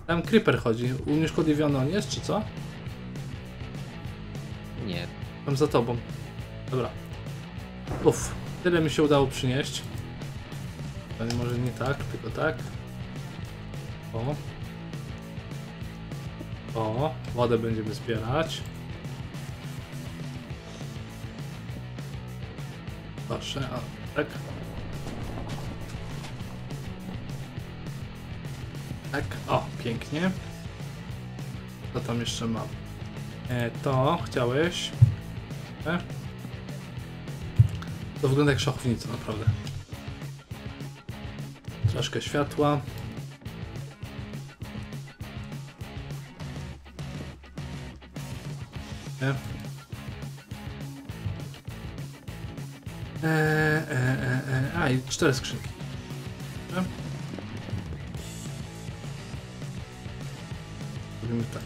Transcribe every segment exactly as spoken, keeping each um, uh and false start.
Tam creeper chodzi. Unieszkodliwiony on jest, czy co? Nie. Tam za tobą. Dobra. Uff. Tyle mi się udało przynieść. To może nie tak, tylko tak. O. O. Wodę będziemy zbierać. Proszę, a tak. Tak, o, pięknie. Co tam jeszcze mam? E, to chciałeś? E? To wygląda jak szachownica, naprawdę. Troszkę światła. E. E, e, e, e. A, i cztery skrzynki. E. Robimy tak.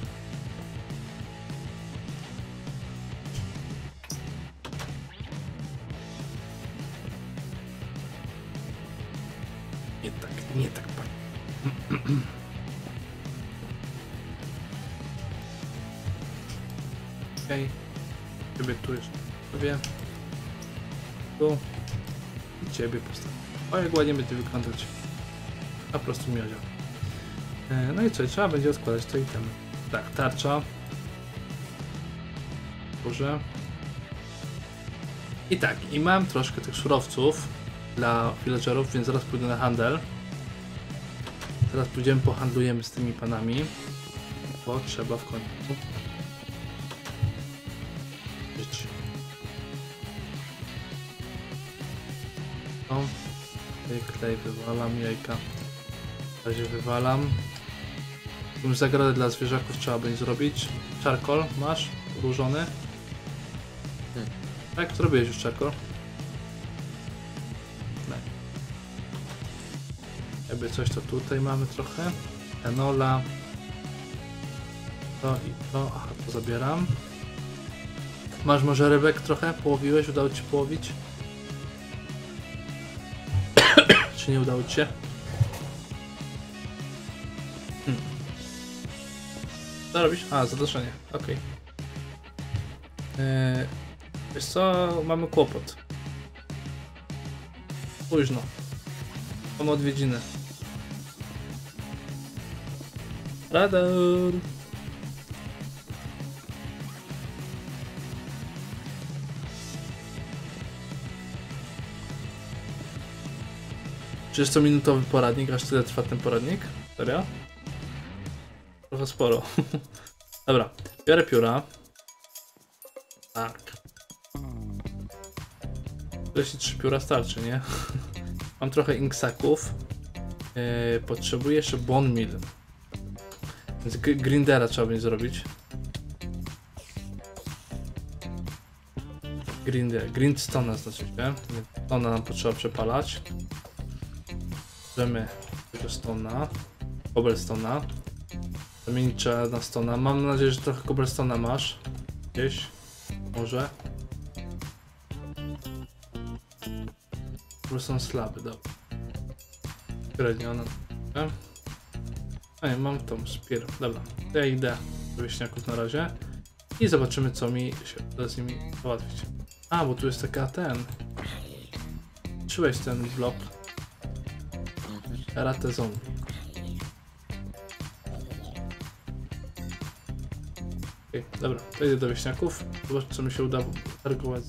Nie tak, nie tak, panie. Okej. Okay. Ciebie tu jeszcze sobie. Tu. I ciebie postawię. O, jak ładnie będzie wyglądać. A po prostu miodzia. No i co? Trzeba będzie odkładać to itemy. Tak, tarcza. Boże. I tak, i mam troszkę tych surowców dla villagerów, więc zaraz pójdę na handel. Teraz pójdziemy, pohandlujemy z tymi panami. Bo trzeba w końcu żyć. O, klej wywalam, jajka. W razie wywalam. Już zagrodę dla zwierzaków trzeba będzie zrobić. Charcoal masz? Ułożony? Hmm. Tak, zrobiłeś już charcoal? Tak. Jakby coś to tutaj mamy trochę. Enola. To i to. Aha, to zabieram. Masz może rybek trochę? Połowiłeś? Udało ci się połowić? Czy nie udało ci się? Hmm. Co robisz? A, zadaszenie. Okej. Okay. Eee, wiesz co? Mamy kłopot. Późno. Mamy odwiedziny. Radar! trzydziestominutowy poradnik, aż tyle trwa ten poradnik? Serio? Trochę sporo. Dobra, biorę pióra. Tak. Jeśli trzy pióra starczy, nie? Mam trochę inksaków. Yy, potrzebuję jeszcze bone meal. Więc grindera trzeba będzie zrobić. Grinder, grindstone'a znaczy się. Stona nam potrzeba przepalać. Bierzemy tego stona. Cobblestone'a. Zamienić trzeba na stona. Mam nadzieję, że trochę cobblestone'a masz. Gdzieś. Może. Cobblestone slaby, dobra. Średnio one. Ej, mam tą spier. Dobra. To ja idę do wieśniaków na razie. I zobaczymy, co mi się uda z nimi załatwić. A, bo tu jest taka ten. Czułeś ten blok. Karate zombie. Okay, dobra, to idę do wieśniaków. Zobacz, co mi się uda targować.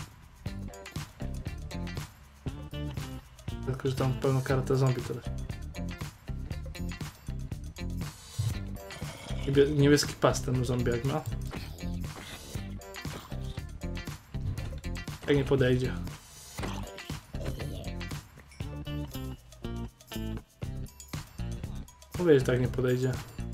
Tylko, że tam pełno karate zombie teraz. Niebieski pas ten zombie jak ma. Jak nie podejdzie. Mówię, że tak nie podejdzie.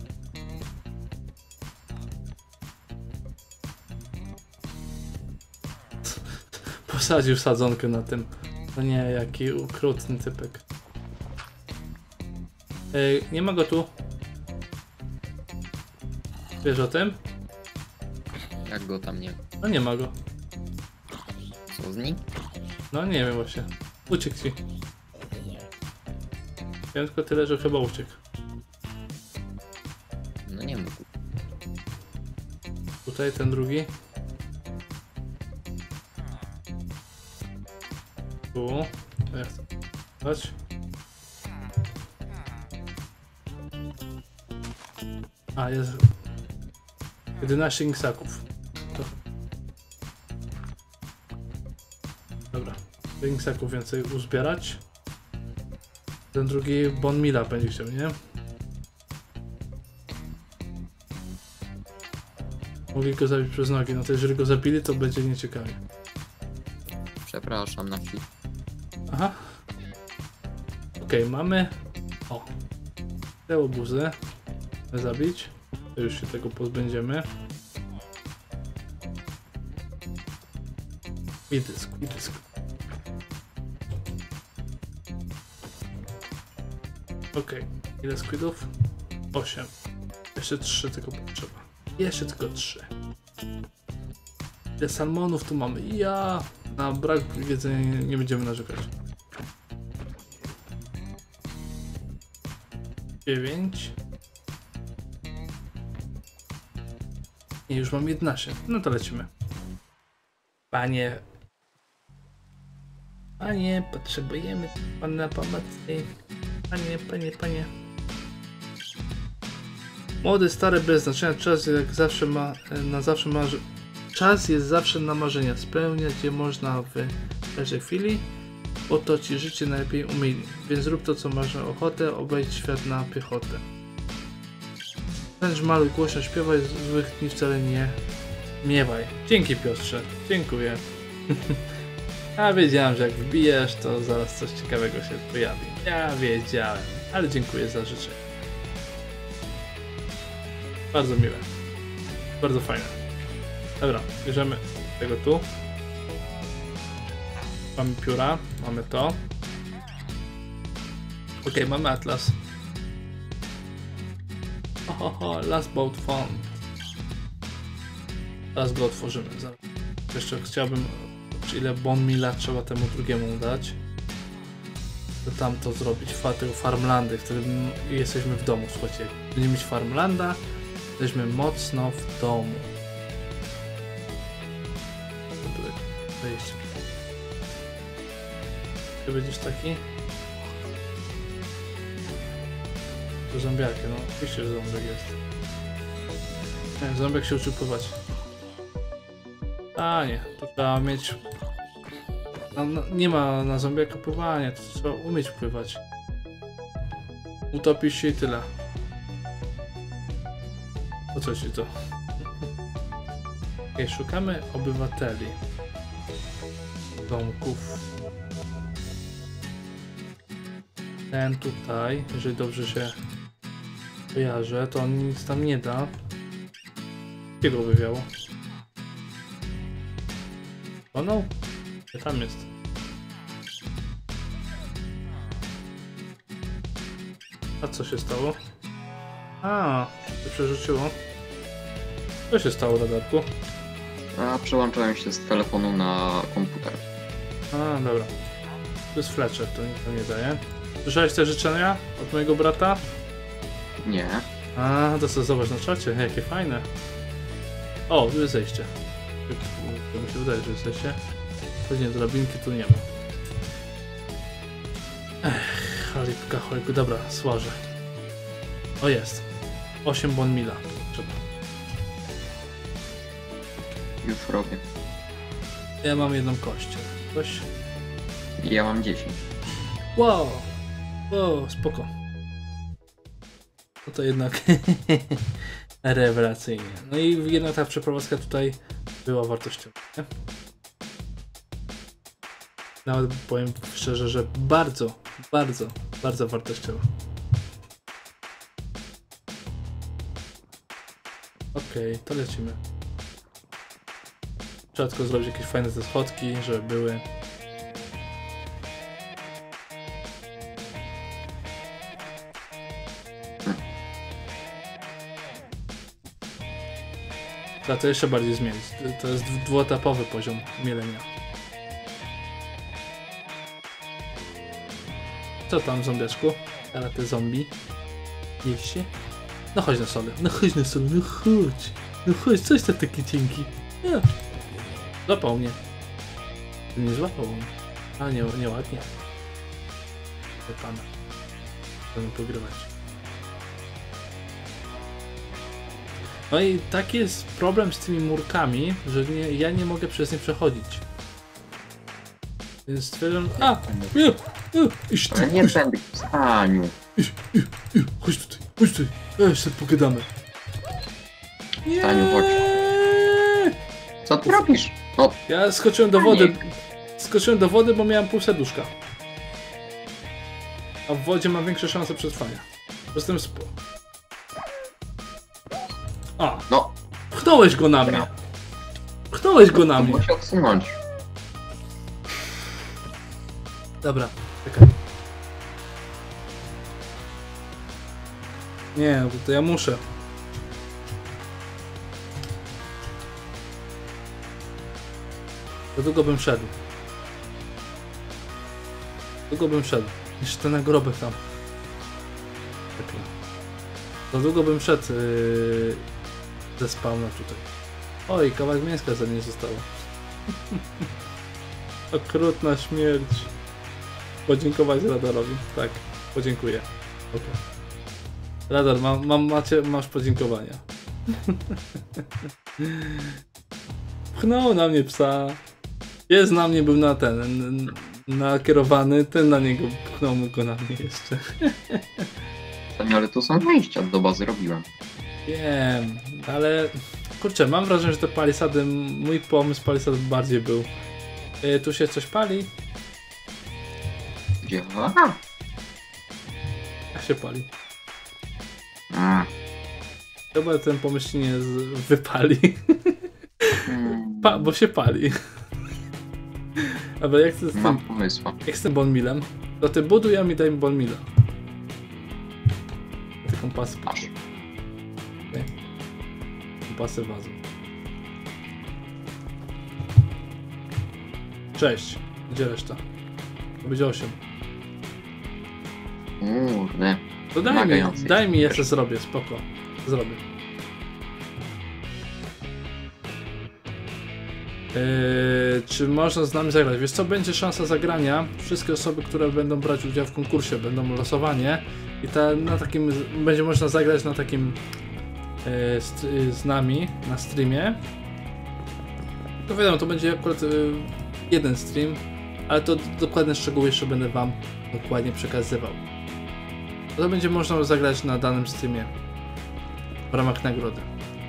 Posadził sadzonkę na tym. No nie, jaki okrutny typek. Ej, nie ma go tu. Wiesz o tym? Jak go tam nie? No nie ma go. Co z nim? No nie wiem właśnie. Uciekł ci. Wiem tylko tyle, że chyba uciekł. tutaj, ten drugi. Tu. Ja chcę dać. A, jest jedenaście ringsaków. Dobra, ringsaków więcej uzbierać. Ten drugi Bon Mila będzie chciał, nie? Mogli go zabić przez nogi, no to jeżeli go zabili, to będzie nieciekawie. Przepraszam na chwilę. Aha. Okej, okay, mamy... O. Te obuzy. Zabić. To już się tego pozbędziemy. I dysk, i dysk. Okej, okay. Ile squidów? osiem. Jeszcze trzy tylko potrzeba. Jeszcze tylko trzy. Ile salmonów tu mamy? Ja! Na brak jedzenia nie, nie będziemy narzekać. dziewięć. I już mam jedenaście. No to lecimy. Panie. Panie, potrzebujemy pana pomocy. Panie, panie, panie. Młody, stary, bez znaczenia. Czas jak zawsze ma na zawsze marzy. Czas jest zawsze na marzenia. Spełniać je można w każdej chwili. Bo to ci życie najlepiej umieli. Więc zrób to, co masz ochotę. Obejdź świat na piechotę. Wręcz maluj, głośno śpiewaj, złych dni wcale nie miewaj. Dzięki, Piotrze, dziękuję. Ja wiedziałem, że jak wbijesz, to zaraz coś ciekawego się pojawi. Ja wiedziałem, ale dziękuję za życzenie. Bardzo miłe. Bardzo fajne. Dobra, bierzemy tego tu. Mamy pióra, mamy to. Ok, mamy atlas. Ohoho, last boat found. Teraz go otworzymy. Jeszcze chciałbym, ile Bon Mila trzeba temu drugiemu dać. To tam to zrobić, tego farmlandy, wtedy jesteśmy w domu, słuchajcie. Jak będziemy mieć farmlanda, jesteśmy mocno w domu. Wejście. Ty będziesz taki? To zombiaki, no oczywiście, że zombiak jest. Nie, zombiak się uczy pływać. A nie, to trzeba mieć... No, no, nie ma na zombiaka pływania, to trzeba umieć pływać. Utopisz się i tyle. Po co ci to? Okay, szukamy obywateli. Domków. Ten tutaj, jeżeli dobrze się kojarzę, to on nic tam nie da. Kiedy go wywiało? O no? Gdzie tam jest? A co się stało? A, się przerzuciło. Co się stało, radarku? A przełączałem się z telefonu na komputer. A, dobra. To jest Fletcher, to nic nam nie daje. Słyszałeś te życzenia od mojego brata? Nie. A, to co, zobacz na czacie, jakie fajne. O, tu jest zejście. To mi się wydaje, że jest zejście. Chodźmy, drabinki tu nie ma. Ech, cholipka, cholipka, dobra, słażę. O, jest. osiem Bon Mila. Trzeba. Już robię. Ja mam jedną kość. Coś? Ja mam dziesięć. Wow! Wow, spoko. No to jednak rewelacyjnie. No i jednak ta przeprowadzka tutaj była wartościowa, nie? Nawet powiem szczerze, że bardzo, bardzo, bardzo wartościowa. Okej, okay, to lecimy. Trzeba tylko zrobić jakieś fajne te schodki, żeby były. Trzeba to jeszcze bardziej zmienić. To jest dwuetapowy poziom mielenia. Co tam, zombiaczku? Teraz te zombie. Jeść się? No chodź na solę, no chodź na solę, no chodź. No chodź, coś to taki cienki. Ja. Złapał mnie. Nie złapał mnie. A nie, nieładnie. Do pana. Chcemy pogrywać. No i taki jest problem z tymi murkami, że nie, ja nie mogę przez nie przechodzić. Więc stwierdzam... A! Nie! Nie! Iść tu! Ale nie iść, tędy, Staniu. iść, iść, iść, chodź tutaj, chodź tutaj. Ja jeszcze pogadamy. Nie! Staniu, chodź. Co ty robisz? No, Ja skoczyłem do wody. Skoczyłem do wody, bo miałem pół serduszka. A w wodzie mam większe szanse przetrwania. Jestem spo... A! no, Pchnąłeś go na mnie! Pchnąłeś go na to mnie! musi odsunąć. Dobra, czekaj. Nie, no to ja muszę. Za długo bym szedł. Długo bym szedł. Jeszcze ten nagrobek tam. Czekaj. Za długo bym szedł yy, ze spawna tutaj. Oj, kawałek mięska za mnie zostało. Okrutna śmierć. Podziękować radarowi. Tak, podziękuję. Okay. Radar, mam, mam, macie, masz podziękowania. Pchnął na mnie psa. Jest na mnie, był na ten, nakierowany, ten na niego pchnął mu go na mnie jeszcze. Staniu, ale tu są wejścia do bazy, robiłem. Wiem, ale kurczę, mam wrażenie, że te palisady, mój pomysł palisadów bardziej był. Yy, tu się coś pali. Gdzie? Aha. Jak się pali? A. Chyba ten pomysł się nie z... wypali. Hmm. Pa, bo się pali. Dobra, jak ty z tym, Mam pomysł. jak z tym bonmilem? To ty buduj, a mi daj bonmila. Te kompasy. Masz. Okay. Kompasy wazą. Cześć. Gdzie reszta? To będzie osiem. Kurde. To daj mi, Wymagający daj jest. mi, ja to zrobię, spoko. Zrobię. Yy, czy można z nami zagrać? Wiesz co, będzie szansa zagrania. Wszystkie osoby, które będą brać udział w konkursie, będą losowanie i ta, na takim, będzie można zagrać na takim yy, st- yy, z nami, na streamie. To wiadomo, to będzie akurat yy, jeden stream, ale to dokładne szczegóły jeszcze będę wam dokładnie przekazywał. To będzie można zagrać na danym streamie w ramach nagrody.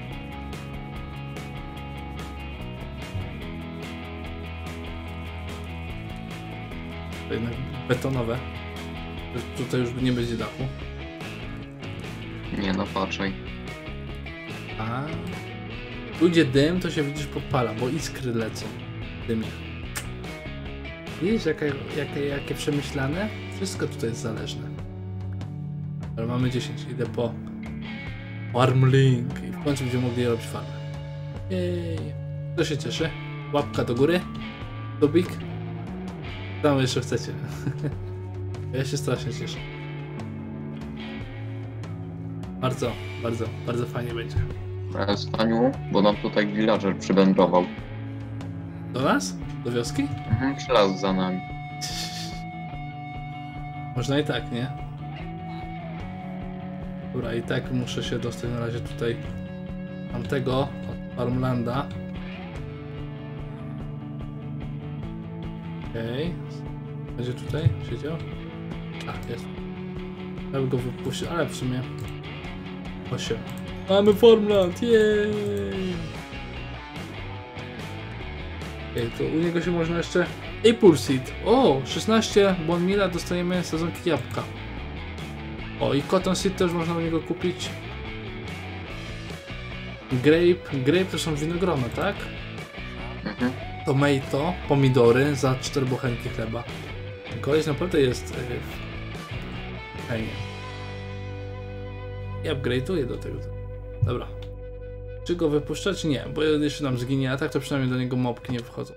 To jednak betonowe. Tutaj już nie będzie dachu. Nie no, patrzaj. A ludzie dym, to się widzisz podpala, bo iskry lecą w dymie. Widzisz jakie, jakie, jakie przemyślane? Wszystko tutaj jest zależne. Ale mamy dziesięć, idę po farmlink i w końcu będziemy mogli robić farmę. Jej. Kto się cieszy? Łapka do góry? Dubik? Tam jeszcze chcecie. Ja się strasznie cieszę. Bardzo, bardzo, bardzo fajnie będzie. Ale Staniu, bo nam tutaj villager przywędrował. Do nas? Do wioski? Mhm, przylazł za nami. Można i tak, nie? Dobra, i tak muszę się dostać na razie tutaj tamtego od Farmlanda. Okej. Okay. Będzie tutaj siedział? Tak, jest. Ja bym go wypuścił, ale w sumie osiem. Mamy Farmland, jej! Okej, okay, to u niego się można jeszcze... Apple Seed. O, szesnaście bonmila dostajemy sezonki jabłka. O, i Cotton Seed też można u niego kupić. Grape. Grape to są winogrona, tak? Mhm. Tomato, pomidory za cztery bochenki chleba. Koleś naprawdę jest yy, fajnie. I upgrade'uję do tego. Dobra. Czy go wypuszczać? Nie, bo jeszcze nam zginie, a tak to przynajmniej do niego mopki nie wchodzą.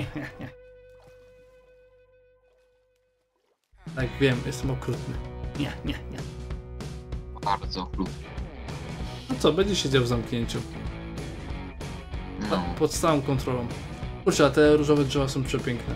Tak, wiem, jestem okrutny. Nie, nie, nie. Bardzo chlub. No co, będzie siedział w zamknięciu. No. Pod stałą kontrolą. Kurczę, a te różowe drzewa są przepiękne.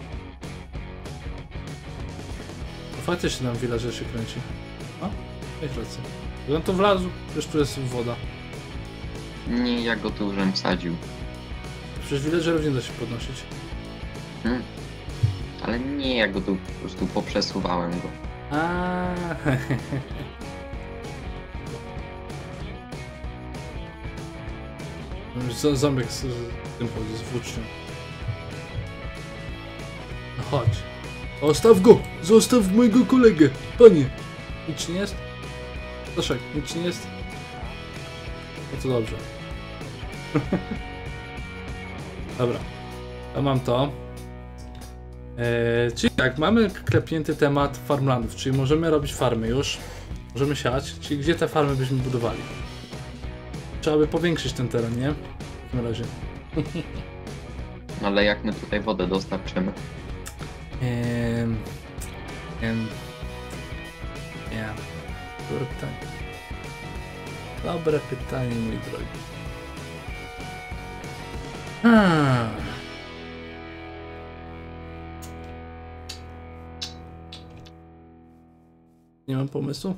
No faktycznie tam villager się kręci. A? Jak rację. On to wlazł, już tu jest woda. Nie, ja go tu już wsadził. Przecież villagerów nie da się podnosić. Hmm. Ale nie, ja go tu po prostu poprzesuwałem go. A. Z Ząbek z, z tym chodzi, z włócznią. No chodź. Zostaw go! Zostaw mojego kolegę! Panie! Nic ci nie jest? Staszek, nic ci nie jest? No to dobrze. Dobra. A mam to. Eee, czyli tak, mamy klepnięty temat farmlandów, czyli możemy robić farmy już. Możemy siać, czyli gdzie te farmy byśmy budowali. Trzeba by powiększyć ten teren, nie? W tym razie. Ale jak my tutaj wodę dostarczymy? Ehm, em, nie. Dobre pytanie. Dobre pytanie, mój drogi. Hmm. Nie mam pomysłu.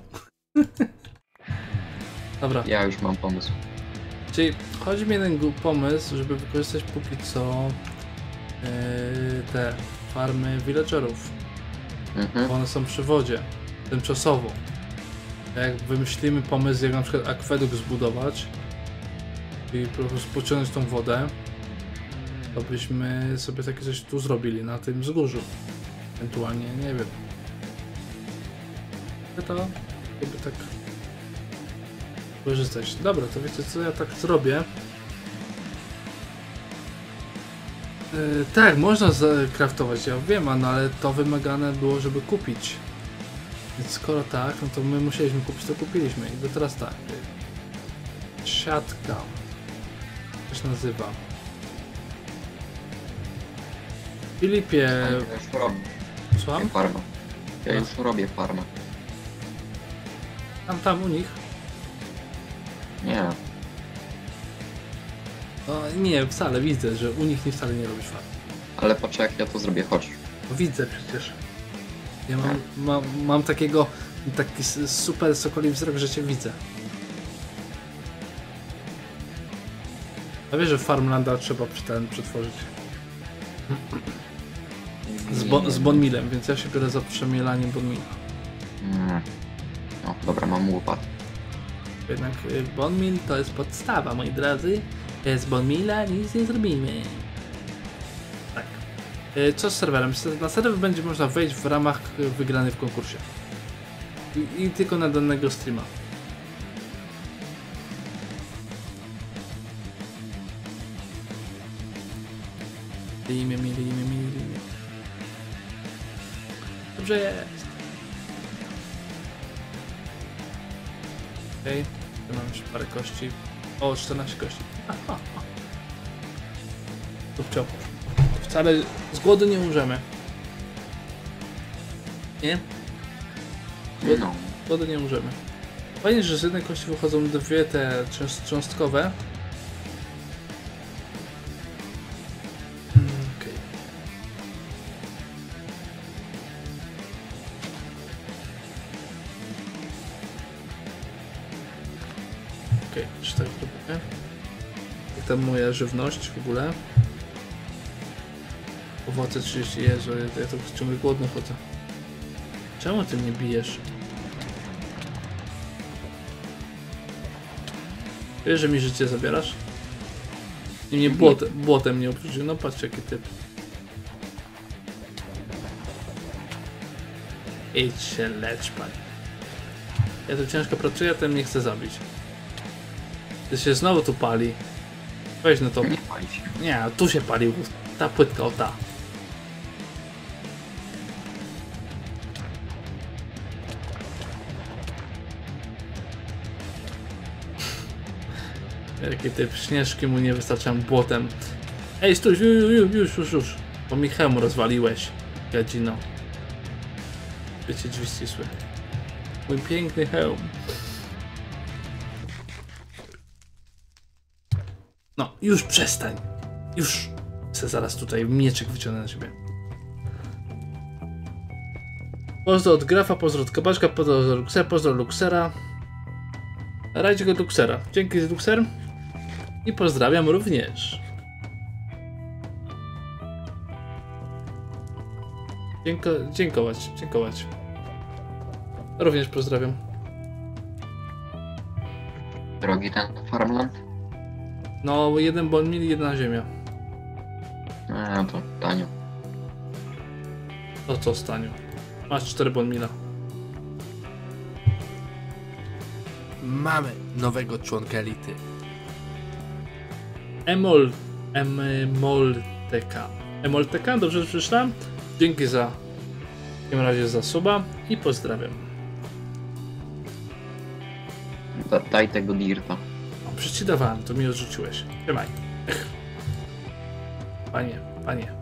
Dobra. Ja już mam pomysł. Czyli chodzi mi jeden gu- pomysł, żeby wykorzystać póki co yy, te farmy villagerów. Mhm. Bo one są przy wodzie, tymczasowo. Jak wymyślimy pomysł, jak na przykład akwedukt zbudować i po prostu pociągnąć tą wodę, to byśmy sobie takie coś tu zrobili, na tym wzgórzu. Ewentualnie, nie wiem. To jakby tak korzystać. Dobra, to wiecie co, ja tak zrobię. Yy, tak, można zakraftować, ja wiem, no, ale to wymagane było, żeby kupić. Więc skoro tak, no to my musieliśmy kupić, to kupiliśmy. I to teraz tak. Siatka. To się nazywa. Filipie... Ja już robię Słucham? farmę. Ja No. już robię farmę. Tam, tam u nich. Nie. No, nie, wcale widzę, że u nich nie wcale nie robisz farm. Ale patrz jak ja to zrobię, chodź. No, widzę przecież. Ja mam, mam, mam takiego, taki s- super sokoli wzrok, że cię widzę. A wiesz, że Farmlanda trzeba przy ten przetworzyć. Z, bo, z bonmilem, więc ja się biorę za przemielanie bonmila. Mm. No, dobra, mam łopat. Jednak y, bonmil to jest podstawa, moi drodzy. Bez bonmila nic nie zrobimy. Tak. Y, Co z serwerem? Na serwer będzie można wejść w ramach y, wygranych w konkursie. I, I tylko na danego streama. Limie, mi, limie, mi, limie. Dobrze jest. Okej, okay. Mam jeszcze parę kości. O, czternaście kości. Tupcio. Wcale z głodu nie umrzemy. Nie? No. Z głodu nie umrzemy. Fajnie, że z jednej kości wychodzą dwie te cząst- cząstkowe. Okej. Okej, czy tak robimy? Jak tam moja żywność w ogóle? Owoce trzydzieści, Jezu, ja, ja to ciągle głodny chodzę. Czemu ty mnie bijesz? Wiesz, że mi życie zabierasz? I mnie błot, błotem nie obrócił, no patrz jaki typ. Idź się lecz, panie. Ja tu ciężko pracuję, a ten mnie chce zabić. Ty się znowu tu pali. Weź no to. Nie pali się. Nie, tu się palił. Ta płytka, o ta. Jaki typ, śnieżki mu nie wystarczałem błotem. Ej, stój, już, już, już, już, już. Bo mi hełm rozwaliłeś, gadzino. Wiecie, drzwi ścisłe. Mój piękny hełm. No, już przestań. Już. Chcę zaraz tutaj mieczyk wyciągnę na siebie. Pozdro od Grafa, pozdro od Kabaczka, pozdro od Luxera, pozdro od Luxera. Rajdź go Luxera. Dzięki z Luxer. I pozdrawiam również. Dzięko, dziękować, dziękować. Również pozdrawiam. Drogi ten farmland? No, jeden bon mil, jedna ziemia. A, to tanio. To co, Staniu? Masz cztery bon mila. Mamy nowego członka elity. Emol... Emolteka. Emolteka? Dobrze przeczytałem? Dzięki za... W takim razie za suba i pozdrawiam. Da, daj tego dirta. O, przecież ci dawałem, to mi odrzuciłeś. Trzymaj. Panie, panie.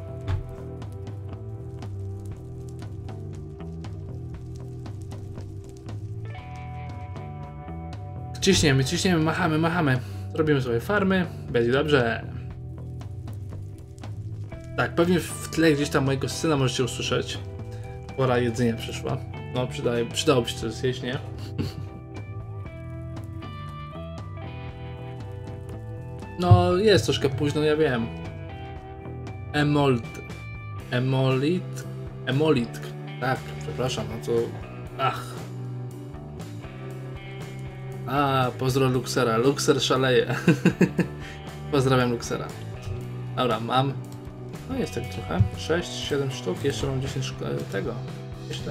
Ciśniemy, ciśniemy, machamy, machamy. Robimy sobie farmy, będzie dobrze. Tak, pewnie w tle gdzieś tam mojego syna możecie usłyszeć. Pora jedzenia przyszła. No, przydaje, przydałoby się coś zjeść, nie? No, jest troszkę późno, ja wiem. Emolt. Emolit. Emolit. Tak, przepraszam, no to... Ach. A, pozdro Luxera. Luxer szaleje. Pozdrawiam Luxera. Dobra, mam... No jest tak trochę. sześć, siedem sztuk. Jeszcze mam dziesięć sztuk tego. Myślę.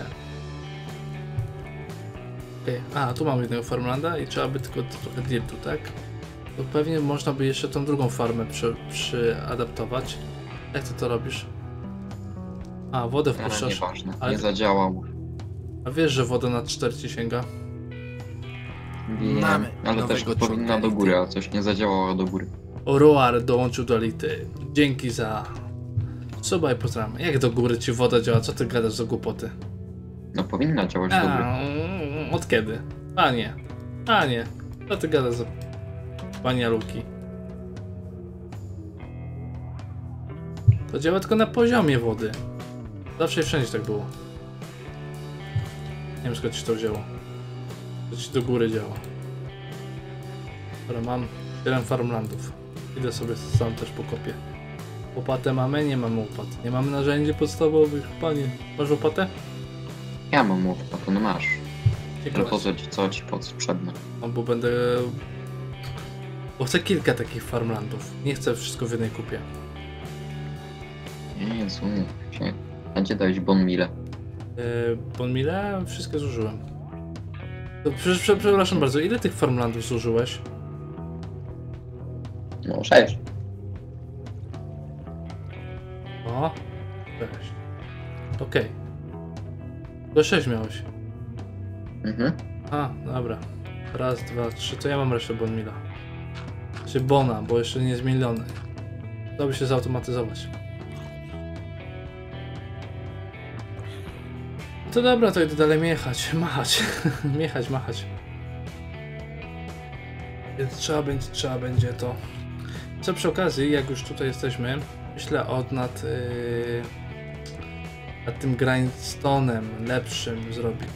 Okay. A, tu mam jednego farmlanda i trzeba by tylko trochę dirtu, tak? To pewnie można by jeszcze tą drugą farmę przy, przyadaptować. Jak ty to robisz? A, wodę Ale wpuszczasz. nieważne, Ale... nie zadziałał. A wiesz, że woda na cztery ci sięga? Wiem, Mamy ale nowego też członka powinna do elity. góry, a coś nie zadziałało do góry. Roar dołączył do elity. Dzięki za... Suba i pozdrawiam. Jak do góry ci woda działa? Co ty gadasz za głupoty? No powinna działać do góry. A, od kiedy? Panie. Panie. Co ty gadasz za... Panie Luki? To działa tylko na poziomie wody. Zawsze i wszędzie tak było. Nie wiem, skąd ci to wzięło. To ci do góry działa. Dobra, mam siedem farmlandów. Idę sobie sam też pokopię. Łopatę mamy? Nie mamy łopat. Nie mamy narzędzi podstawowych. Panie, masz łopatę? Ja mam łopatę, to no masz. Ale Ciekawe. po co ci, co ci potrzebne? No, bo będę... Bo chcę kilka takich farmlandów. Nie chcę wszystko w jednej kupie. Jezu, się... A gdzie dałeś bon mile? Yy, bon mile? Wszystkie zużyłem. To, prze, prze, przepraszam bardzo, ile tych farmlandów zużyłeś? No sześć. O, sześć. Okej. Do sześć miałeś. Mhm. A, dobra. Raz, dwa, trzy. To ja mam resztę bon mila. Czy bona, bo jeszcze nie zmieniony. Dałoby się zautomatyzować. To dobra, to idę dalej miechać, machać. Miechać, machać. Więc trzeba będzie, trzeba będzie to. Co przy okazji, jak już tutaj jesteśmy, myślę od nad, yy, nad tym grindstone'em lepszym zrobić.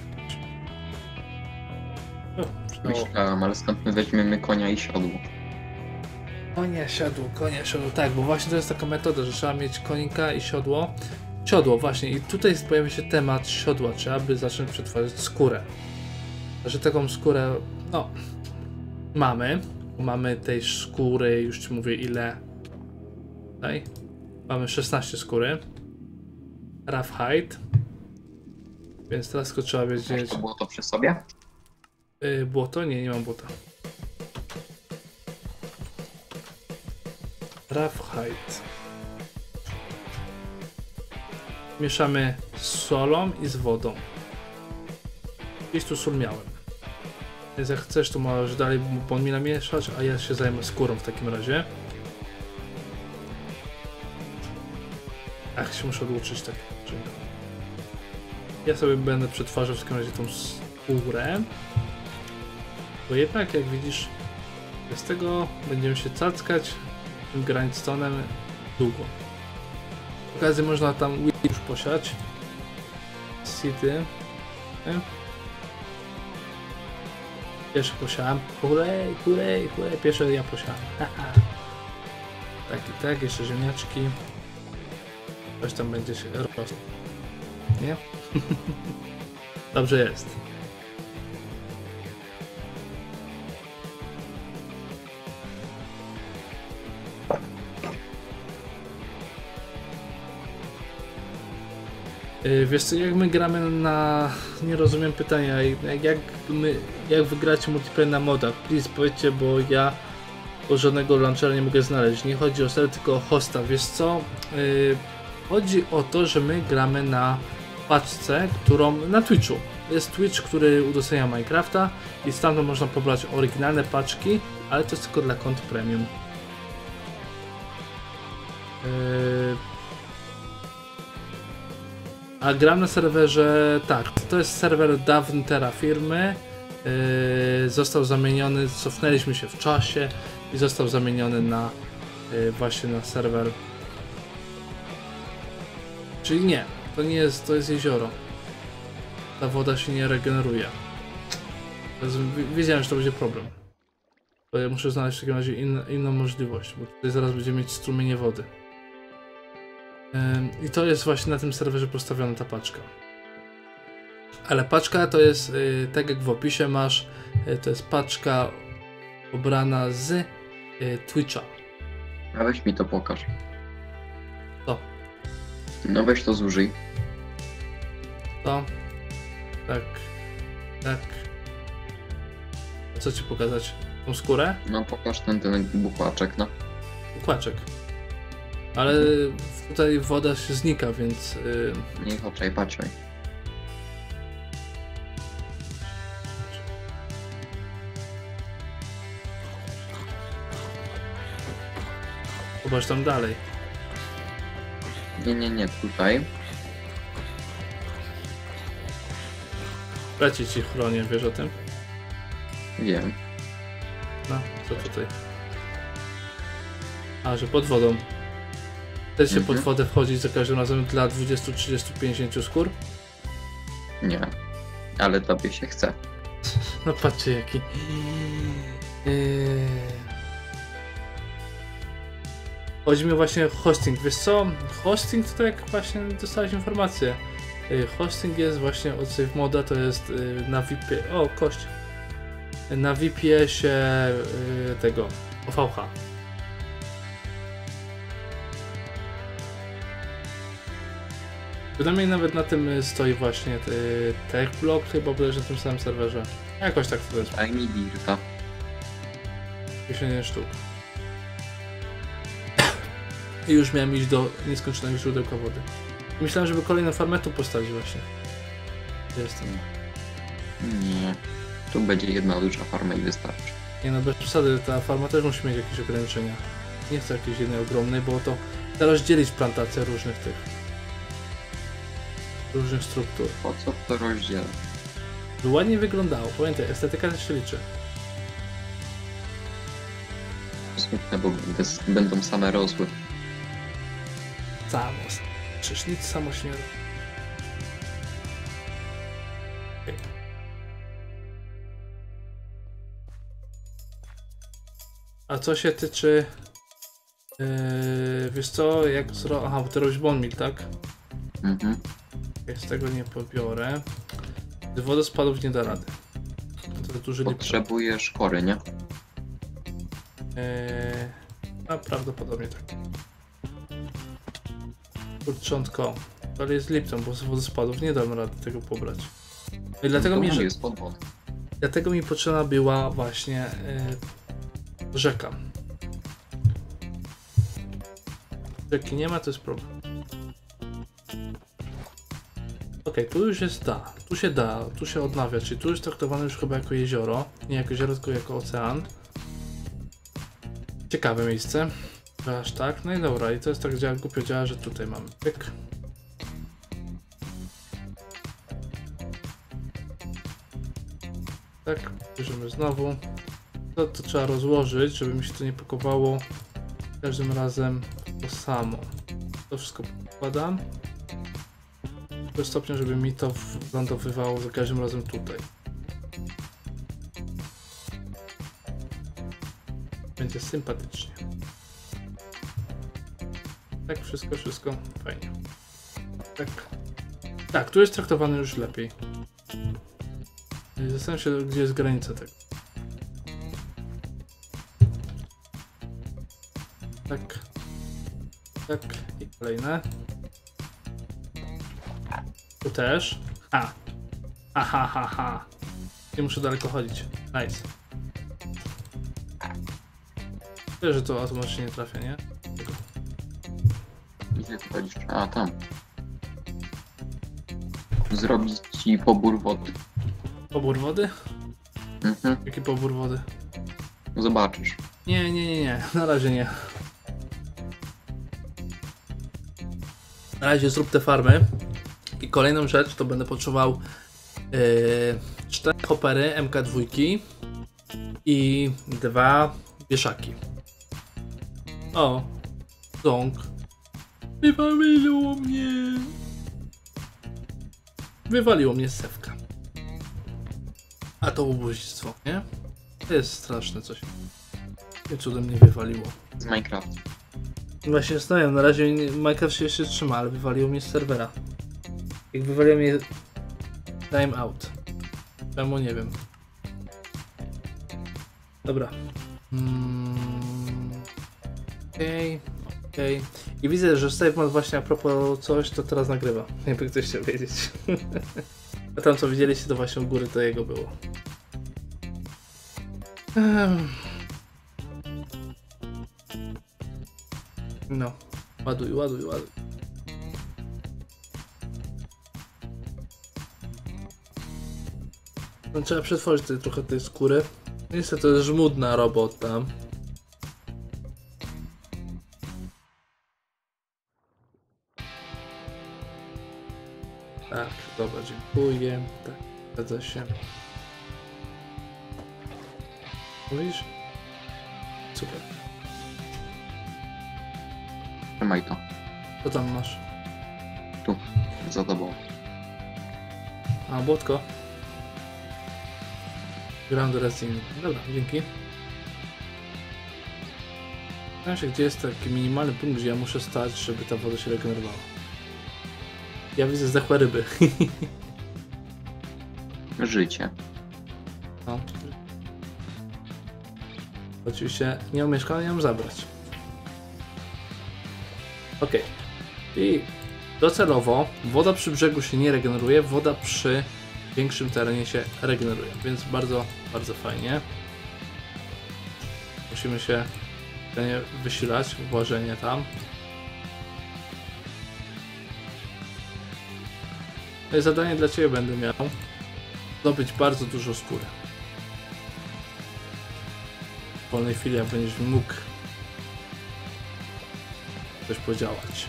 O, przydało. Myślałem, ale skąd my weźmiemy konia i siodło? Konia, siodło, konia, siodło. Tak, bo właśnie to jest taka metoda, że trzeba mieć konika i siodło. Siodło, właśnie. I tutaj pojawia się temat siodła. Trzeba by zacząć przetwarzać skórę. Że taką skórę, no, mamy. Mamy tej skóry, już ci mówię ile. Tutaj. Mamy szesnaście skóry. Rough hide. Więc teraz tylko trzeba Masz wiedzieć. to było to przy sobie? Yy, błoto? Nie, nie mam błota. Rough hide. Mieszamy z solą i z wodą. Gdzieś tu sól miałem. Więc jak chcesz, to możesz dalej bon mila mieszać, a ja się zajmę skórą w takim razie. Ach, się muszę odłuczyć tak. Ja sobie będę przetwarzał w takim razie tą skórę. Bo jednak, jak widzisz, z tego będziemy się cackać tym grindstone'em długo. W okazji można tam wheat już posiać. City. Pierwszy posiałem. Hurray, hurray, hurray. Pierwszy ja posiałem. Tak i tak, jeszcze ziemniaczki. Coś tam będzie się rosło. Nie? Dobrze jest. Yy, wiesz co, jak my gramy na... Nie rozumiem pytania, jak, jak my... Jak wygracie multiplayer na modach? Please powiedzcie, bo ja bo żadnego launchera nie mogę znaleźć. Nie chodzi o serwer, tylko o hosta. Wiesz co? Yy, chodzi o to, że my gramy na paczce, którą... na Twitchu. Jest Twitch, który udostępnia Minecrafta i stamtąd można pobrać oryginalne paczki, ale to jest tylko dla kont premium. Yy... A gram na serwerze, tak, to jest serwer dawny Terra firmy, yy, został zamieniony, cofnęliśmy się w czasie i został zamieniony na yy, właśnie na serwer. Czyli nie, to nie jest, to jest jezioro. Ta woda się nie regeneruje. To jest, wiedziałem, że to będzie problem. Bo ja muszę znaleźć w takim razie in, inną możliwość, bo tutaj zaraz będziemy mieć strumienie wody. I to jest właśnie na tym serwerze postawiona ta paczka. Ale paczka to jest, tak jak w opisie masz, to jest paczka pobrana z Twitcha. A weź mi to pokaż. To. No weź to zużyj. To. Tak. Tak. Co ci pokazać? Tą skórę? No pokaż ten, ten bukłaczek, no. Bukłaczek. Ale tutaj woda się znika, więc... Yy... Nie chodźaj, patrzaj. Zobacz tam dalej. Nie, nie, nie, tutaj. Leci ci chronię, wiesz o tym? Wiem. No, co tutaj? A, że pod wodą. Chcesz się Mhm. pod wodę wchodzić za każdym razem dla dwudziestu, trzydziestu, pięćdziesięciu skór? Nie. Ale tobie się chce. No patrzcie jaki. Yy... Chodzi mi właśnie o hosting. Wiesz co? Hosting to tak właśnie dostałeś informację. Yy, hosting jest właśnie od SafeModa, to jest yy, na V P... O, kość. Na V P S-ie yy, tego O V H. Przynajmniej nawet na tym stoi właśnie TechBlock, chyba bodajże na tym samym serwerze. Jakoś tak to jest. Daj mi dirta. dziesięć sztuk. I już miałem iść do nieskończonego źródełka wody. Myślałem, żeby kolejną farmę tu postawić właśnie. Jestem. Nie. Tu będzie jedna duża farma i wystarczy. Nie no, bez przesady, ta farma też musi mieć jakieś ograniczenia. Nie chcę jakiejś jednej ogromnej, bo to da rozdzielić plantacje różnych tych. Różnych struktur. Po co to rozdzielę? By ładnie wyglądało. Pamiętaj, estetyka też się liczy. Smutne, bo będę, będą same rosły. Samo. Czyż nic samo się nie... Okay. A co się tyczy... Yy, wiesz co, jak zro... Aha, bo ty robisz bone meal, tak? Mhm. Ja z tego nie pobiorę. Z wodospadów nie da rady. To duży lip. Potrzebujesz kory, nie? Yy, a prawdopodobnie tak. Kurczątko. Ale jest Lipton, bo z wodospadów nie dam rady tego pobrać. I dlatego to mi, że... jest pod wodą. Dlatego mi potrzebna była właśnie yy, rzeka. Rzeki nie ma, to jest problem. Okej, okay, tu już jest da, tu się da, tu się odnawia, czyli tu jest traktowane już chyba jako jezioro, nie jako jezioro, tylko jako ocean. Ciekawe miejsce, aż tak, no i dobra, i to jest tak działa, głupio działa, że tutaj mamy pyk. Tak, bierzemy znowu. To, to trzeba rozłożyć, żeby mi się to nie pakowało każdym razem to samo. To wszystko podkładam. Do stopnia, żeby mi to wylądowywało za każdym razem tutaj. Będzie sympatycznie. Tak, wszystko, wszystko fajnie. Tak. Tak, tu jest traktowany już lepiej. Zastanawiam się, gdzie jest granica tego. Tak. Tak. I kolejne. Tu też. Ha. Ha, ha, ha, ha. Nie muszę daleko chodzić. Nice. Wiesz, że to automatycznie nie trafia, nie? Tego. Gdzie ty chodzisz? A, tam. Zrobić ci pobór wody. Pobór wody? Mhm. Jaki pobór wody? Zobaczysz. Nie, nie, nie, nie. Na razie nie. Na razie zrób te farmy. I kolejną rzecz to będę potrzebował yy, cztery hopery M K dwa i dwa wieszaki. O, ząg. Wywaliło mnie. Wywaliło mnie z sewka. A to ubóstwo, nie? To jest straszne coś. Nie cudem mnie wywaliło. Z Minecraft. Właśnie stoję, na razie Minecraft się jeszcze trzyma, ale wywaliło mnie z serwera. Jak wywaliło mnie time out. Czemu nie wiem. Dobra. Mm, okej, okay, okej. Okay. I widzę, że SaveMod właśnie a propos coś, to teraz nagrywa. Jakby ktoś chciał wiedzieć. A tam co widzieliście, to właśnie u góry to jego było. Um. No. Ładuj, ładuj, ładuj. No, trzeba przetworzyć tutaj trochę tej skóry. Niestety to jest żmudna robota. Tak, dobra, dziękuję. Tak, zgadza się. Mówisz? Super. Trzymaj to. Co tam masz? Tu. Za tobą. A, błotko. Ground Resin. Dobra, dzięki. Zastanawiam się, gdzie jest taki minimalny punkt, gdzie ja muszę stać, żeby ta woda się regenerowała. Ja widzę zdechłe ryby. Życie. No. Oczywiście nie mam mieszkania, nie mam zabrać. Ok. I docelowo woda przy brzegu się nie regeneruje, woda przy większym terenie się regeneruje, więc bardzo, bardzo fajnie. Musimy się nie wysilać, włażenie tam. No i zadanie dla Ciebie będę miał zdobyć bardzo dużo skóry. W wolnej chwili, jak będziesz mógł coś podziałać.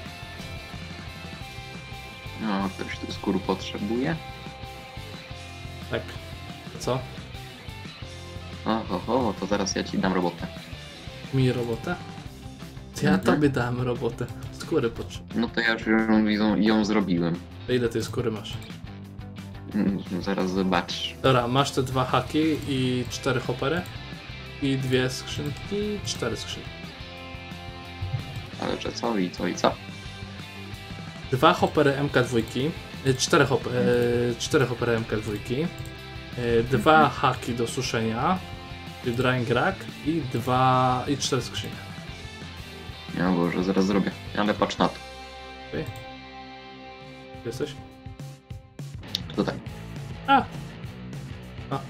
No, ktoś tu skóru potrzebuje. Tak. A co? Oho, ho, to zaraz ja ci dam robotę. Mi robotę? To ja Mhm. tobie dałem robotę. Skóry potrzebne. No to ja już ją, ją, ją zrobiłem. To ile tej skóry masz? Mm, Zaraz zobaczysz. Dobra, masz te dwa haki i cztery hopery. I dwie skrzynki, cztery skrzynki. Ale że co i co i co? Dwa hopery M K dwa, y, cztery, hop, y, cztery hopery M K dwa, y, dwa haki do suszenia, czyli drying rack i dwa i cztery skrzynie. Ja Boże, zaraz zrobię. Ale patrz na to. Okay. Gdzie jesteś? Tutaj. A! A.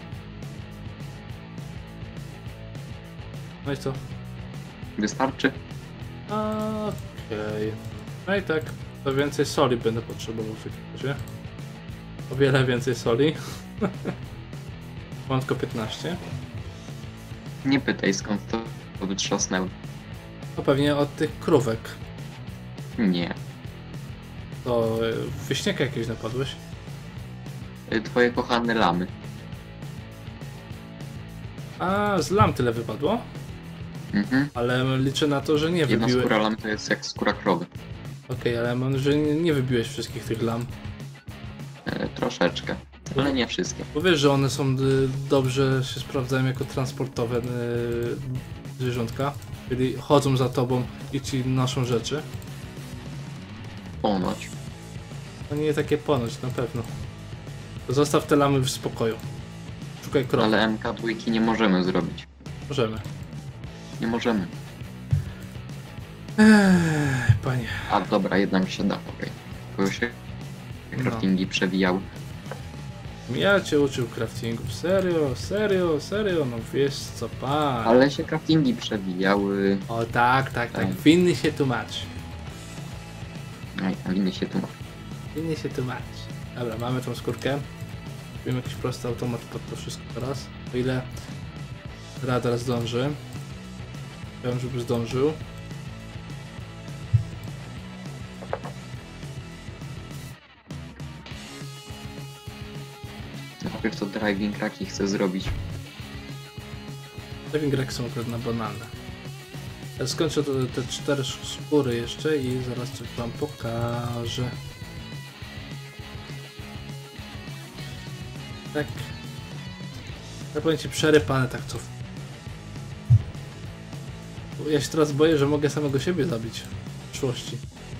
No i co? Wystarczy? Okej. No i tak, to więcej soli będę potrzebował w takim razie. O wiele więcej soli. Mam tylko piętnaście. Nie pytaj skąd to, to wytrzasnęły. No pewnie od tych krówek. Nie. To y, wyśniaka jakieś napadłeś? Y, Twoje kochane lamy. A z lam tyle wypadło? Mhm. Ale liczę na to, że nie Jedna wybiłeś. skóra lam to jest jak skóra krowy. Okej, ale mam, że nie, nie wybiłeś wszystkich tych lam. E, troszeczkę, ale nie wszystkie. Bo wiesz, że one są y, dobrze się sprawdzają jako transportowe y, zwierzątka. Czyli chodzą za tobą i ci noszą rzeczy. Ponoć. To nie takie ponoć, na pewno. To zostaw te lamy w spokoju. Szukaj krowy. Ale M K dwa nie możemy zrobić. Możemy. Nie możemy. Ech, panie. A dobra, jedna mi się da, okej. Tylko się craftingi przewijały. Ja cię uczył craftingu. Serio, serio, serio, no wiesz co pan. Ale się craftingi przewijały. O tak, tak, tak. Tak. Winny się tłumaczy. Ej, a winny się tu ma. Winny się tłumaczy. Dobra, mamy tą skórkę. Robimy jakiś prosty automat pod to wszystko teraz. O ile radar zdąży. Chciałem, żeby zdążył. Najpierw to driving raki chcę zrobić. Living Rex są akurat na banalne. Ja skończę te, te cztery skóry jeszcze i zaraz coś wam pokażę. Tak. Ja powiem ci przerypane tak co. Ja się teraz boję, że mogę samego siebie zabić w przyszłości.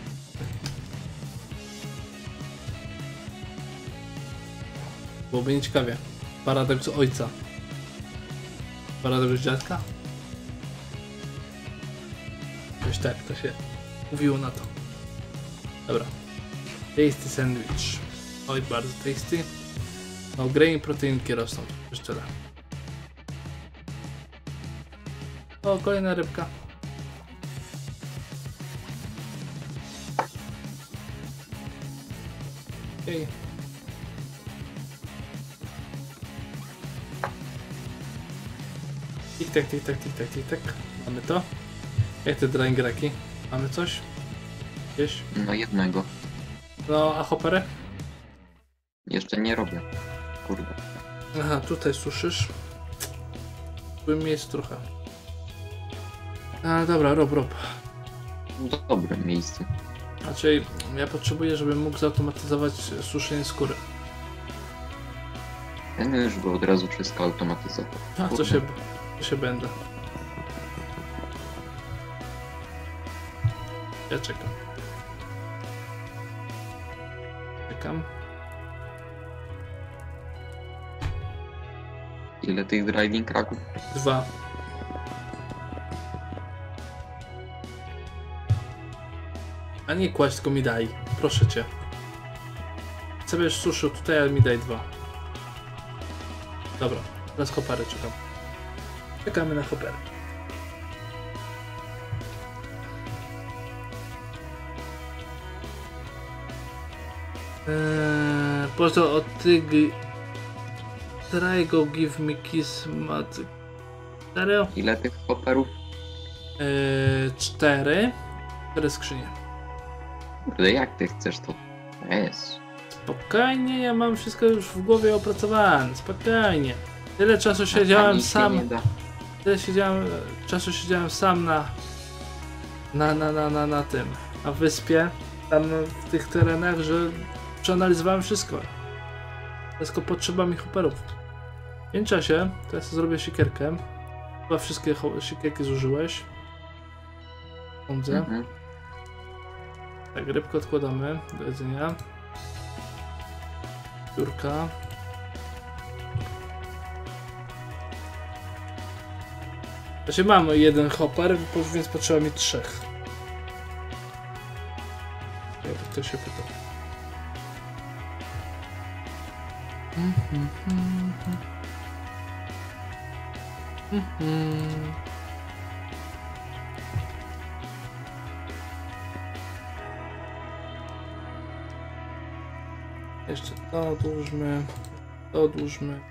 Byłoby nieciekawie. Paradoks ojca. Paradoks dziadka? Coś tak to się mówiło na to. Dobra. Tasty sandwich. Oj, bardzo tasty. No, grain proteinki rosną. Już tyle. O, kolejna rybka. Okej. Tik tak, tik tak, tik tak, tik tak. Mamy to. Jak te drying raki? Mamy coś? Gdzieś? No jednego. No, a hoppery? Jeszcze nie robię. Kurde. Aha, tutaj suszysz. W tym miejscu trochę. A dobra, rob, rob. W dobrym miejscu. Znaczy, ja potrzebuję, żebym mógł zautomatyzować suszenie skóry. Ten już go od razu wszystko automatyzował. A co Kurde. się, co się będę? Ja czekam. Czekam. Ile tych driving raków? Dwa. A nie kładź, tylko mi daj. Proszę cię. Chcę będziesz suszył tutaj, ale mi daj dwa. Dobra, teraz hopery czekam. Czekamy na hopery. Eee, pozdro od tygi. Try go give me kiss mat. Serio? Ile tych hopperów? Eee, cztery. Cztery skrzynie. Kurde, jak ty chcesz to? Jest. Spokojnie, ja mam wszystko już w głowie opracowane. Spokojnie. Tyle czasu siedziałem sam. Tyle siedziałem, czasu siedziałem sam na na, na, na, na, na tym, na wyspie, tam w tych terenach, że przeanalizowałem wszystko. Tylko potrzeba mi hopperów. W międzyczasie, teraz zrobię siekierkę. Chyba wszystkie siekierki zużyłeś. Sądzę. Mhm. Tak, rybkę odkładamy do jedzenia. Piórka. Znaczy mam jeden hopper, więc potrzeba mi trzech. Jakby ktoś się pytał. Jeszcze to odłóżmy, to odłóżmy.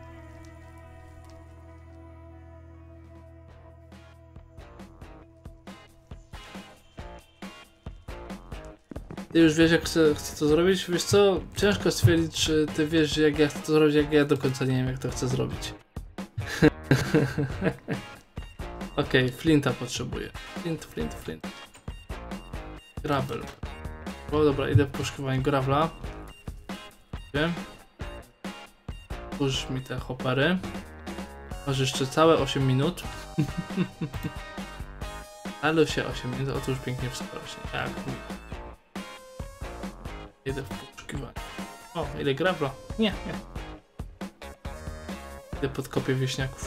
Ty już wiesz, jak chcę, chcę to zrobić? Wiesz co? Ciężko stwierdzić, czy ty wiesz, jak ja chcę to zrobić, jak ja do końca nie wiem, jak to chcę zrobić. Okej, okay, flinta potrzebuję. Flint, flint, flint. Gravel. O dobra, idę w poszukiwanie gravla. Wiem. Otwórz mi te hopery. Masz jeszcze całe osiem minut. Ale się osiem minut, otóż pięknie wszystko rośnie. Tak. Idę w poszukiwanie. O, ile gravla? Nie, nie. Idę pod kopię wieśniaków.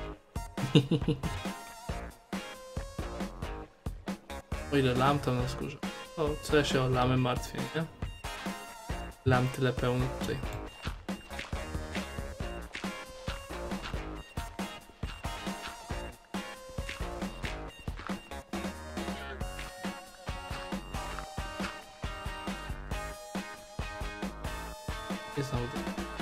O ile lam tam na wzgórzu. O, co ja się o lamy martwię, nie? Lam tyle pełno tutaj. Jest na uda.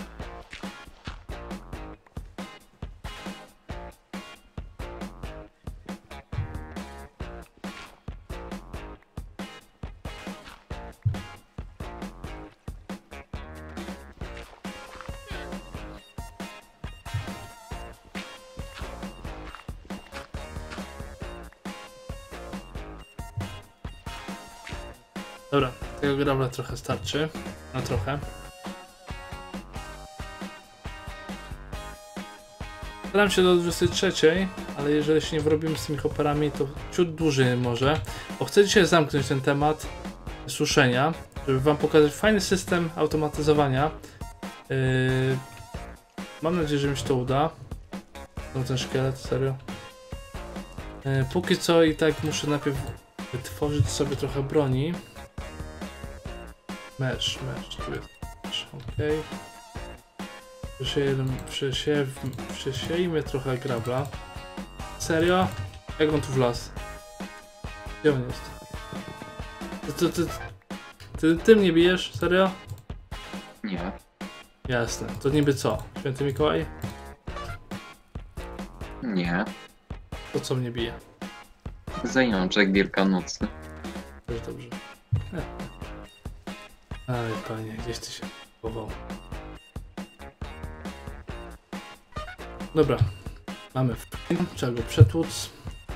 Dobra, tego gravla trochę starczy. Na trochę. Staram się do dwudziestej trzeciej, ale jeżeli się nie wyrobimy z tymi hoperami, to ciut dłużej może. Bo chcę dzisiaj zamknąć ten temat suszenia, żeby wam pokazać fajny system automatyzowania. Yy, mam nadzieję, że mi się to uda. No ten szkielet, serio. Yy, póki co i tak muszę najpierw wytworzyć sobie trochę broni. Mesh, mesh, tu jest mesh, okej. Przesiejmy trochę grabla. Serio? Jak on tu wlazł? Gdzie on jest? Ty, ty, ty, ty, ty mnie bijesz? Serio? Nie. Jasne. To niby co? Święty Mikołaj? Nie. To co mnie bije? Zajączek wielkanocny. Też dobrze. Aj panie, gdzieś ty się chował. Dobra, mamy flint, trzeba go przetłuc.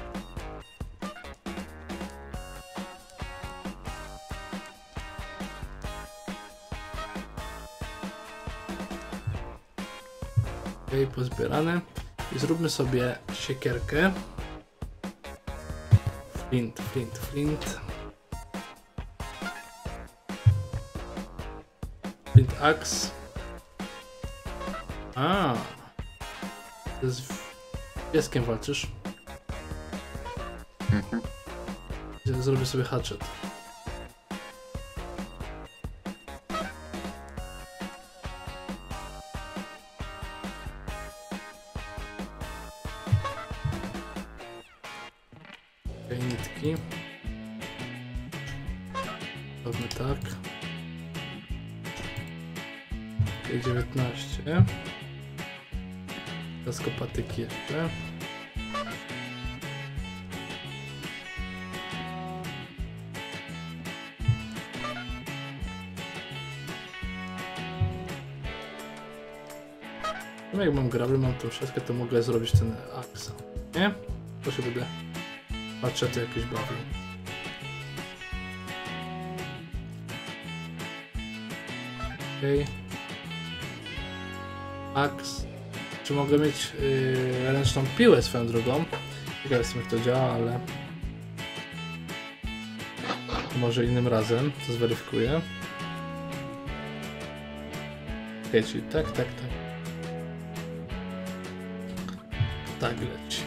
Okej, pozbierane. I zróbmy sobie siekierkę. Flint, flint, flint. Flint axe. A. Z pieskiem walczysz? Mhm. Zrobię sobie hatchet. Okej, nitki. Robimy tak. Okej, dziewiętnaście. Teraz kopatyki jeszcze. No jak mam gravel, mam tą szeskę, to mogę zrobić ten axe. Nie? To się będę patrzę, to jakieś bawił. Okej. Okay. Axe. Czy mogę mieć yy, ręczną piłę swoją drogą? Ciekaw jestem, jak to działa, ale może innym razem to zweryfikuję. Okej, okay, czyli tak, tak, tak. Tak leci.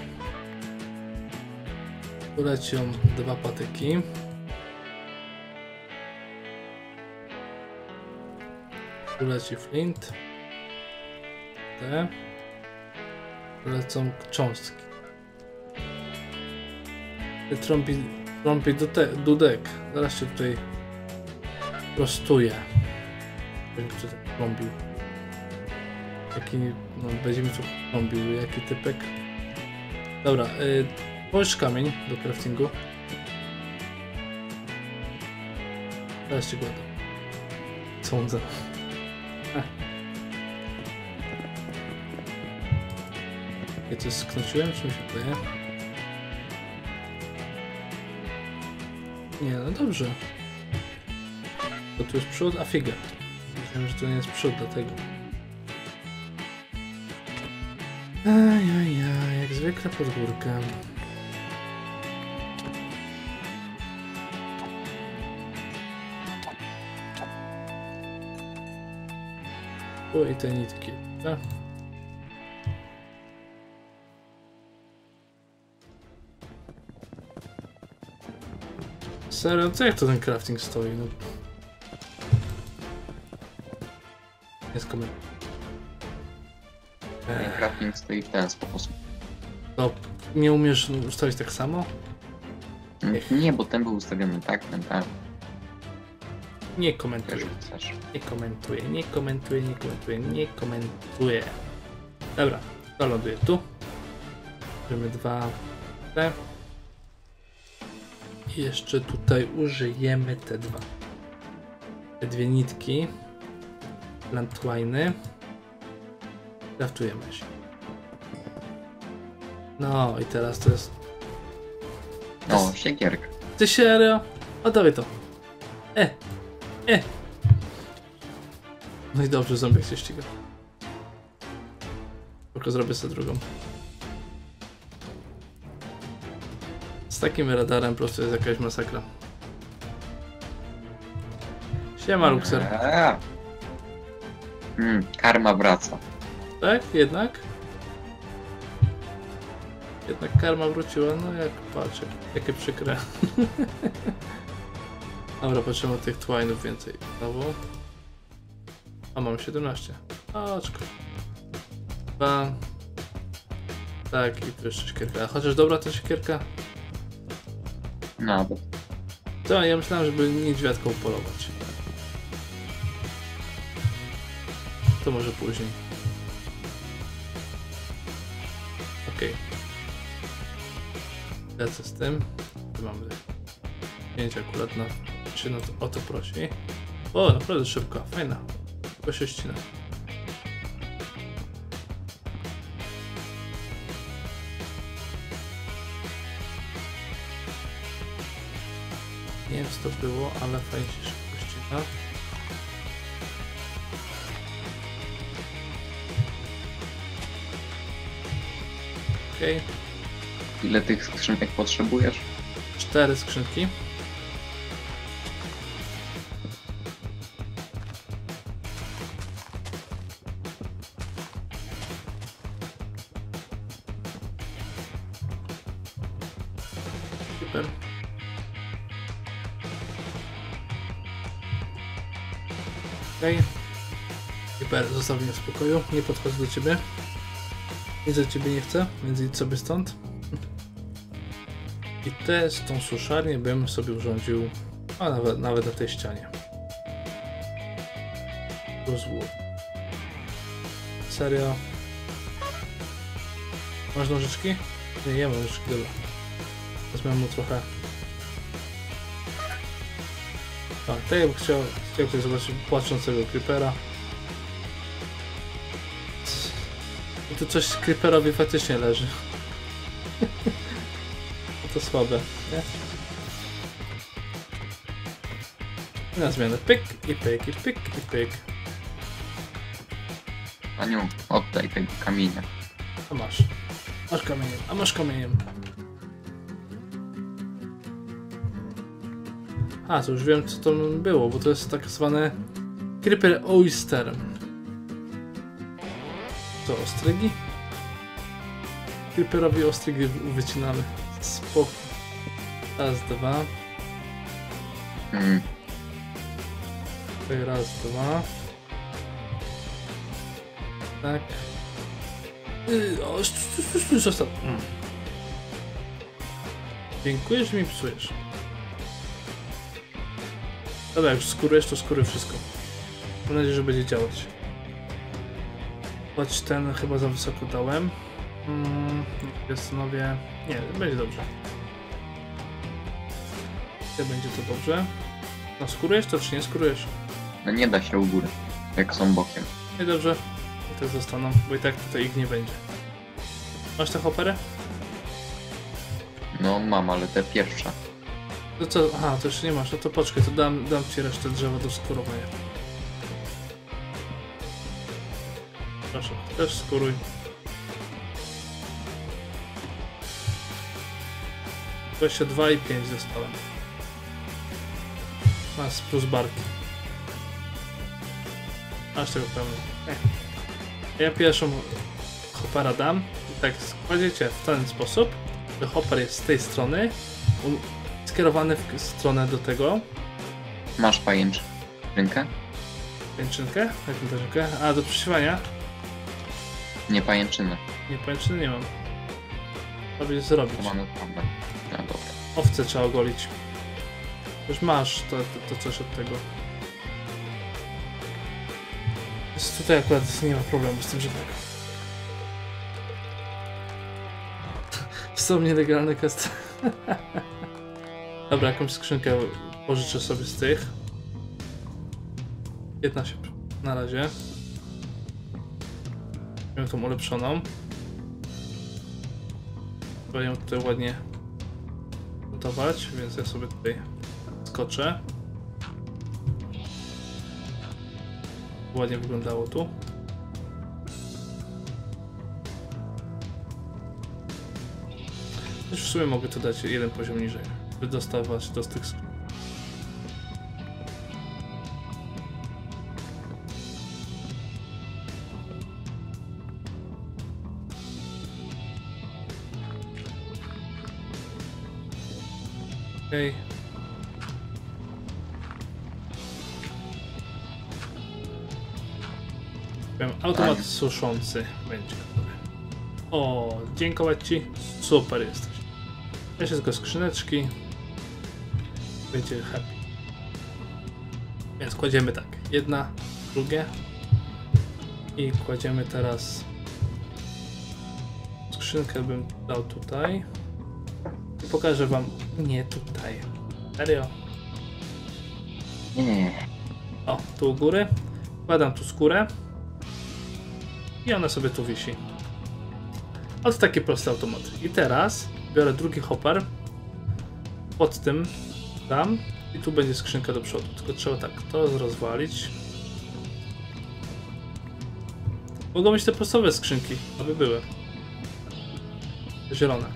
Tu lecią dwa patyki. Tu leci flint. Te. Lecą cząstki. Trąbi, trąbi dudek. Zaraz się tutaj prostuje. Nie wiem, kto tak trąbił. Jaki, no będziemy tu trąbił, jaki typek. Dobra, yy, połóż kamień do craftingu. Teraz ci go dam. Sądzę. Ja coś sknociłem, czy mi się wydaje? Nie, no dobrze. To tu jest przód, a figa. Myślałem, że to nie jest przód, dlatego. Ajajaj, jak zwykle pod górkę. O, i te nitki, tak? Serio, co jak to ten crafting stoi? No. Nie skomentuję. Ten crafting stoi w ten sposób. No, nie umiesz ustawić tak samo? Nie, bo ten był ustawiony tak, ten tak. Nie Jak komentuję. chcesz. Nie komentuję, nie komentuję, nie komentuję, nie komentuję. Dobra, to ląduję tu. Bierzemy dwa te. I jeszcze tutaj użyjemy te dwa. Te dwie nitki. Plantwiny. Kraftujemy się. No i teraz to jest... O, siekierka. Ty serio? O, dawaj to. E! E! No i dobrze, ząbek się ściga. Tylko zrobię sobie drugą. Z takim radarem po prostu jest jakaś masakra. Siema, Luxer. Eee. Mm, karma wraca. Tak? Jednak? Jednak karma wróciła, no jak patrzę, jakie przykre. Dobra, patrzymy od tych twinów więcej. Znowu. A mam siedemnaście. Oczko. Dwa. Tak, i tu jeszcze siekierka. A chociaż dobra ta siekierka? Nawet. To ja myślałem, żeby niedźwiadką polować. To może później. Okej. Okay. Lecę z tym. Tu mamy zdjęcie akurat na... się na to, o to prosi. O, naprawdę szybko, fajna. Tylko się ścina. Nie wiem co to było, ale fajnie się szybko ścina. Okej. Okay. Ile tych skrzynek potrzebujesz? Cztery skrzynki. Super. Okej. Okay. Super, zostaw mnie w spokoju. Nie podchodzę do ciebie. Nic do ciebie nie chcę, więc idź sobie stąd. I te z tą suszarnię bym sobie urządził, a nawet, nawet na tej ścianie. Rozłóż. Serio? Masz nożyczki? Nie, nie mam nożyczki, dobra. Wezmę mu trochę. Tak, tak jakbym chciał, chciał ktoś zobaczyć płaczącego creepera. I tu coś creeperowi faktycznie leży. To słabe, nie? Na zmianę pyk i pyk i pyk i pyk. Aniu, oddaj tego kamienia. A masz. Masz kamieniem, a masz kamieniem. A, to już wiem co to było, bo to jest tak zwane Creeper Oyster. Co, ostrygi? Creeperowi ostrygi wycinamy. Spoko. Raz, dwa. Mm. Tutaj raz, dwa. Tak. Yy, o, zostaw. Mm. Dziękuję, że mi psujesz. Dobra, jak skórujesz, to skóry wszystko. Mam nadzieję, że będzie działać. Choć ten chyba za wysoko dałem. Hmm, zastanowię. Nie, będzie dobrze. Jak będzie to dobrze. No skórujesz to czy nie skórujesz? No nie da się u góry, jak są bokiem. Nie dobrze. I tak zostaną, bo i tak tutaj ich nie będzie. Masz tę hoperę? No mam, ale te pierwsze. To co? Aha, to jeszcze nie masz, no to poczekaj, to dam, dam ci resztę drzewa do skurowania. Proszę, też skuruj. dwadzieścia dwa i pięć dostałem. Masz plus barki. Masz tego pełno. Eh. Ja pierwszą hopera dam i tak kładziecie w ten sposób, że hopper jest z tej strony, um, skierowany w stronę do tego. Masz pajęczynkę? Pajęczynkę? Jaką pajęczynkę? A, do przysiewania? Nie pajęczynę. Nie, pajęczyny nie mam. Trzeba będzie zrobić. To mamy problem. No dobra. Owce trzeba ogolić. Już masz to, to, to coś od tego. Więc tutaj akurat nie ma problemu z tym żadnego. Są nielegalne kwestie. Dobra, jakąś skrzynkę pożyczę sobie z tych. Jedna się na razie. Mamy tą ulepszoną. Trzeba ją tutaj ładnie montować, więc ja sobie tutaj skoczę. Ładnie wyglądało tu. Też w sumie mogę to dać jeden poziom niżej, by dostawać do tych skrzyn. Okej. Okay. Automat suszący będzie. O, dziękować ci. Super jesteś. Jeszcze tylko skrzyneczki. Będzie happy. Więc kładziemy tak. Jedna, drugie. I kładziemy teraz skrzynkę bym dał tutaj. I pokażę wam. Nie tutaj. Serio. Nie. O, tu u góry. Wkładam tu skórę. I ona sobie tu wisi. Oto taki prosty automat. I teraz biorę drugi hopper. Pod tym dam. I tu będzie skrzynka do przodu. Tylko trzeba tak to rozwalić. Mogą być te podstawowe skrzynki, aby były. Zielone.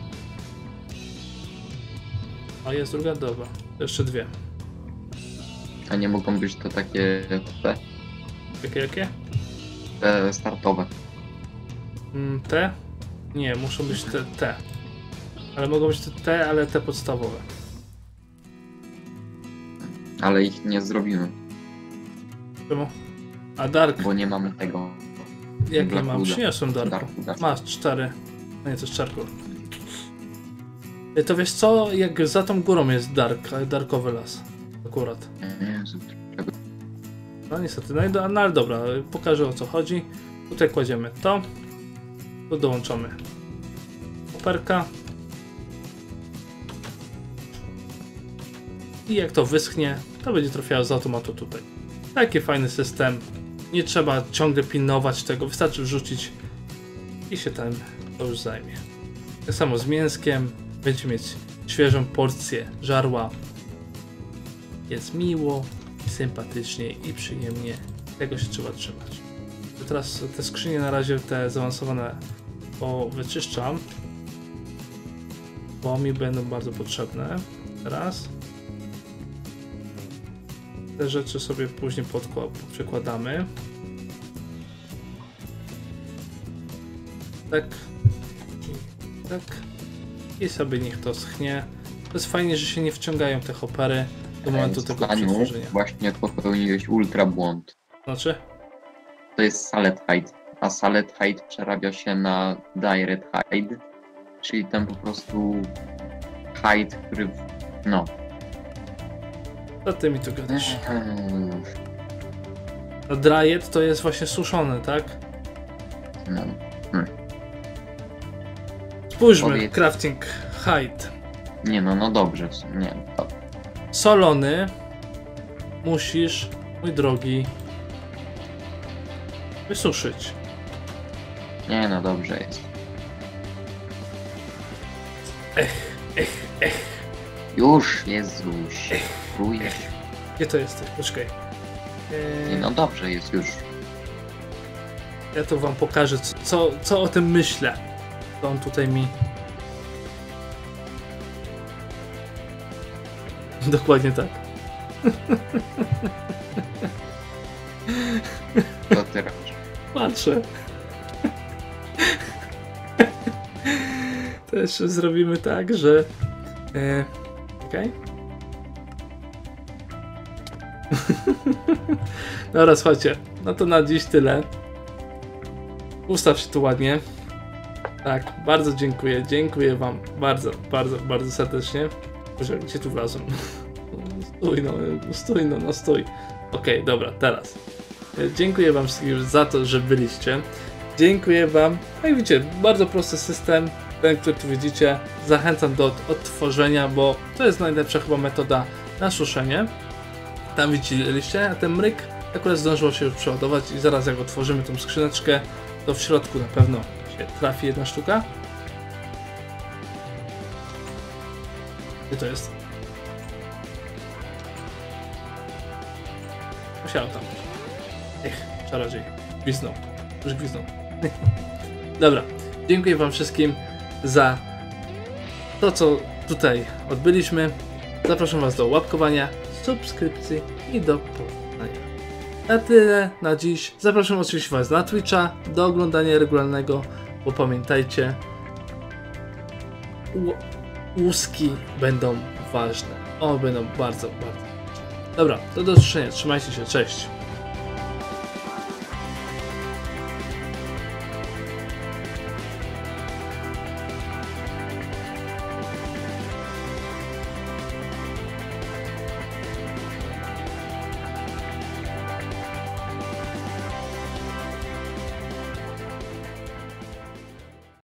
A jest druga? Dobra. Jeszcze dwie. A nie mogą być to takie te, Jakie, jakie? te startowe. Mm, te? Nie, muszą być te, te. Ale mogą być te, te, ale te podstawowe. Ale ich nie zrobimy, Czemu? A Dark? bo nie mamy tego. Jakie Dark mam? Wooda. Przyniosłem Darku. Darku, Darku. Masz cztery. A nie, to jest czarkol. To wiesz co? Jak za tą górą jest Dark, Darkowy las. Akurat. Jezu, czego- No niestety, no, i do, no ale dobra, pokażę o co chodzi. Tutaj kładziemy to. Tu dołączamy hopperka. I jak to wyschnie, to będzie trafiało z automatu tutaj. Taki fajny system. Nie trzeba ciągle pilnować tego, wystarczy wrzucić i się tam to już zajmie. Tak samo z mięskiem. Będziecie mieć świeżą porcję żarła. Jest miło, sympatycznie i przyjemnie. Tego się trzeba trzymać. Teraz te skrzynie na razie, te zaawansowane, bo wyczyszczam, bo mi będą bardzo potrzebne. Teraz te rzeczy sobie później przekładamy. Tak. I tak. I sobie niech to schnie. To jest fajnie, że się nie wciągają te hopery do momentu tego Staniu, przetworzenia. właśnie popełniłeś ultra błąd. Znaczy? To jest Salad Hide, a Salad Hide przerabia się na Direct Hide, czyli ten po prostu hide, który... w- no. Co ty mi tu gadasz? Eee, A Dryed to jest właśnie suszone, tak? no. Spójrzmy, Powiedz. crafting hide. Nie no, no dobrze, w sumie, nie, to, Solony musisz, mój drogi, wysuszyć. nie no, dobrze jest. Już, Jezuś. Próbuję. Gdzie to jesteś? Poczekaj. Nie, Eee, no dobrze, jest już. ja to wam pokażę, co, co, co o tym myślę. To on tutaj mi... Dokładnie tak. Co ty robisz? Patrzę. To jeszcze zrobimy tak, że... E, okej. Dobra, słuchajcie. No to na dziś tyle. Ustaw się tu ładnie. Tak, bardzo dziękuję. Dziękuję wam bardzo, bardzo, bardzo serdecznie. Boże, gdzie tu wlazłem? Stój no, stój no, no stój. Okej, dobra, teraz. Dziękuję wam wszystkim za to, że byliście. Dziękuję wam. Jak widzicie, bardzo prosty system, ten, który tu widzicie. Zachęcam do odtworzenia, bo to jest najlepsza chyba metoda na suszenie. Tam widzieliście, a ten mryk akurat zdążyło się już przeładować i zaraz jak otworzymy tą skrzyneczkę, to w środku na pewno się trafi jedna sztuka. Gdzie to jest? Musiało tam. Ech, czarodziej. Gwizdnął. Już gwizdnął. Dobra. Dziękuję wam wszystkim za to, co tutaj odbyliśmy. Zapraszam was do łapkowania, subskrypcji i do poznania. Na tyle na dziś. Zapraszam oczywiście was na Twitcha do oglądania regularnego, bo pamiętajcie, łuski będą ważne. One będą bardzo, bardzo ważne. Dobra, to do usłyszenia. Trzymajcie się. Cześć.